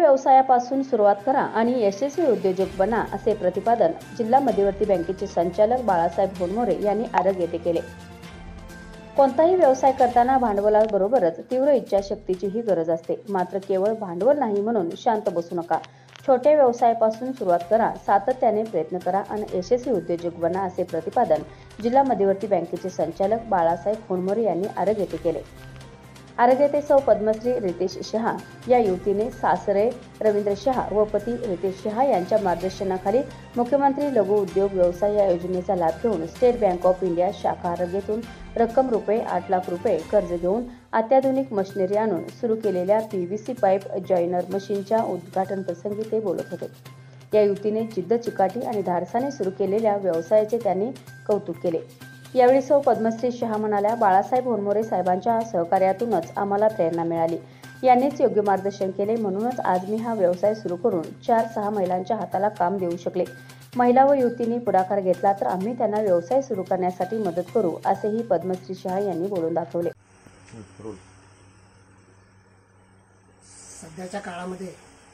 व्यवसायापासून सुरुवात करा आणि यशस्वी उद्योजक बना, असे प्रतिपादन जिल्हा मध्यवर्ती बँकेचे संचालक बाळासाहेब होनमोरे यांनी आरग येथे केले. कोणताही व्यवसाय करताना भांडवलाबरोबरच तीव्र इच्छाशक्तीचीही गरज असते. मात्र केवळ भांडवल नाही म्हणून शांत बसू नका. छोट्या व्यवसायापासून सुरुवात करा, सातत्याने प्रयत्न करा आणि यशस्वी उद्योजक बना, असे प्रतिपादन जिल्हा मध्यवर्ती बँकेचे संचालक बाळासाहेब होनमोरे यांनी आरग येथे केले. आरग येथे सौ पद्मश्री रितेश शहा या युवतीने सासरे रवींद्र शहा व पती रितेश शहा यांच्या मार्गदर्शनाखाली मुख्यमंत्री लघु उद्योग व्यवसाय या योजनेचा लाभ घेऊन स्टेट बँक ऑफ इंडिया शाखा आरग येथून रक्कम रुपये 8 लाख रुपये कर्ज घेऊन अत्याधुनिक मशिनरी आणून सुरू केलेल्या PVC पाईप जॉईनर मशीनच्या उद्घाटन प्रसंगी ते बोलत होते. या युवतीने जिद्द, चिकाटी आणि धाडसाने सुरू केलेल्या व्यवसायाचे त्यांनी कौतुक केले. यावेळी सौ पद्मश्री शहा म्हणाल्या, बाळासाहेब होनमोरे साहेबांच्या सहकार्यातूनच आम्हाला प्रेरणा मिळाली. यांनीच योग्य मार्गदर्शन केले, म्हणूनच आज मी हा व्यवसाय सुरू करून 4-6 महिलांच्या हाताला काम देऊ शकले. महिला व युवतींनी पुढाकार घेतला तर आम्ही त्यांना व्यवसाय सुरू करण्यासाठी मदत करू, असेही पद्मश्री शहा यांनी बोलून दाखवले. सध्याच्या काळामध्ये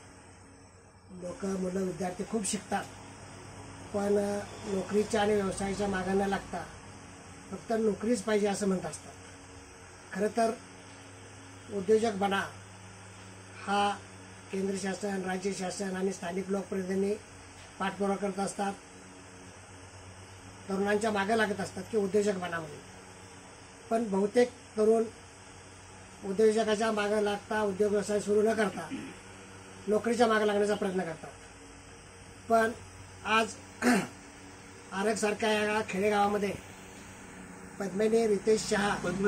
मुलं विद्यार्थी खूप शिकतात, पण नोकरीच्या आणि व्यवसायाच्या मागे न लागता फक्त नोकरीच पाहिजे असं म्हणत असतात. खरं तर उद्योजक बना हा केंद्र शासन, राज्य शासन आणि स्थानिक लोकप्रतिनिधी पाठपुरावा करत असतात, तरुणांच्या मागे लागत असतात की उद्योजक बना म्हणून. पण बहुतेक तरुण उद्योजकाच्या मागे लागता उद्योग व्यवसाय सुरू न करता नोकरीच्या मागे लागण्याचा प्रयत्न करतात. पण आज आरग सारख्या या खेडेगावामध्ये पद्मिनी रितेश शहा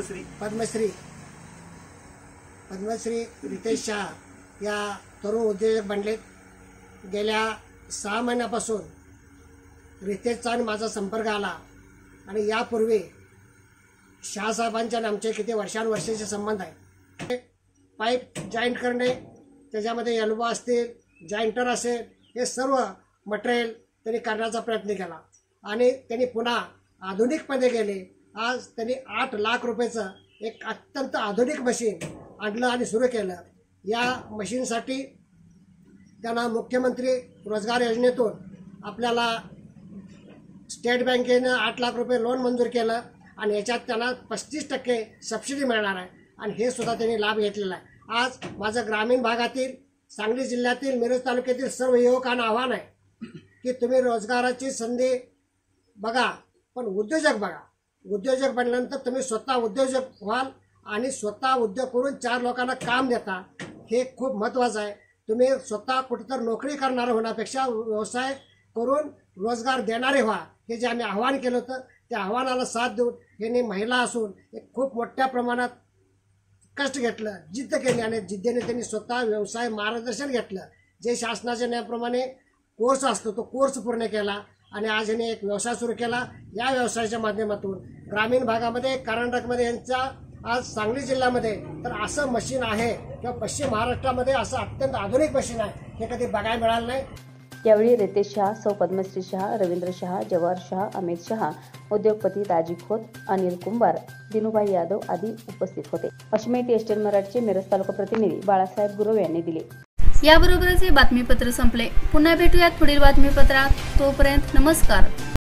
पद्मश्री रितेश शहा या तरुण उद्योजक बनलेत. गेल्या 6 महिन्यापासून रितेशचा आणि माझा संपर्क आला आणि यापूर्वी शहासाहेबांच्या आणि आमचे किती वर्षानुवर्षाचे संबंध आहे. पाईप जॉईंट करणे, त्याच्यामध्ये एल्बो असतील, जॉईंटर असेल, हे सर्व मटेरियल त्यांनी करण्याचा प्रयत्न केला आणि त्यांनी पुन्हा आधुनिकपणे गेले. आज त्यांनी 8 लाख रुपयाचं एक अत्यंत आधुनिक मशीन आणलं आणि सुरू केलं. या मशीनसाठी त्यांना मुख्यमंत्री रोजगार योजनेतून आपल्याला स्टेट बँकेनं 8 लाख रुपये लोन मंजूर केलं आणि याच्यात त्यांना 35% सबसिडी मिळणार आहे आणि हे सुद्धा त्यांनी लाभ घेतलेला आहे. आज माझं ग्रामीण भागातील, सांगली जिल्ह्यातील, मिरज तालुक्यातील सर्व युवकांना आव्हान आहे की तुम्ही रोजगाराची संधी बघा, पण उद्योजक बघा. उद्योजक बनल्यानंतर तुम्ही स्वतः उद्योजक व्हाल आणि स्वतः उद्योग करून 4 लोकांना काम देता, हे खूप महत्त्वाचं आहे. तुम्ही स्वतः कुठेतरी नोकरी करणारे होण्यापेक्षा व्यवसाय करून रोजगार देणारे व्हा, हे जे आम्ही आव्हान केलं होतं त्या आव्हानाला साथ देऊन यांनी महिला असून एक खूप मोठ्या प्रमाणात कष्ट घेतलं, जिद्द केली आणि जिद्दीने त्यांनी स्वतः व्यवसाय मार्गदर्शन घेतलं. जे शासनाच्या नियमाप्रमाणे कोर्स असतो तो कोर्स पूर्ण केला आणि आज यांनी एक व्यवसाय सुरू केला. या व्यवसायाच्या माध्यमातून ग्रामीण भागामध्ये, कर्नाटकमध्ये, यांच्या आज सांगली जिल्ह्यामध्ये तर असं मशीन आहे किंवा पश्चिम महाराष्ट्रामध्ये असं अत्यंत आधुनिक मशीन आहे, हे कधी बघायला मिळालं नाही. यावेळी रितेश शहा, सौ पद्मश्री शहा, रवींद्र शहा, जवाहर शहा, अमित शहा, उद्योगपती राजी खोत, अनिल कुंभार, दिनूभाई यादव आदी उपस्थित होते. अशी माहिती एसटीएन मराठीचे मिरज तालुका प्रतिनिधी बाळासाहेब गुरव यांनी दिली. याबरोबरच हे बातमीपत्र संपले. पुन्हा भेटूयात पुढील बातमीपत्रात. तोपर्यंत नमस्कार.